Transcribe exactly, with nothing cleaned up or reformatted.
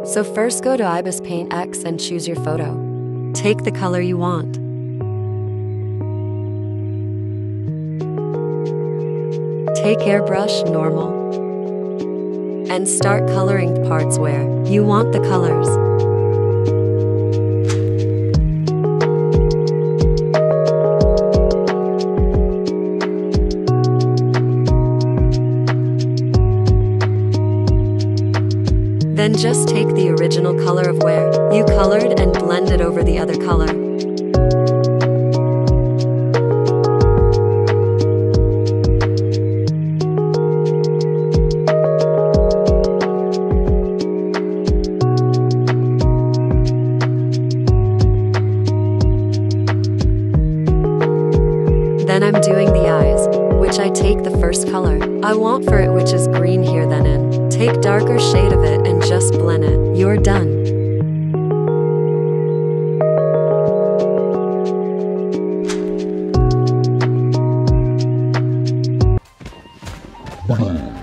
So first go to Ibis Paint X and choose your photo. Take the color you want. Take airbrush normal. And start coloring parts where you want the colors. Then just take the original color of where you colored and blend it over the other color. Then I'm doing the eyes, which I take the first color I want for it, which is green here, then in take darker shade of it and just blend it. You're done. Wow.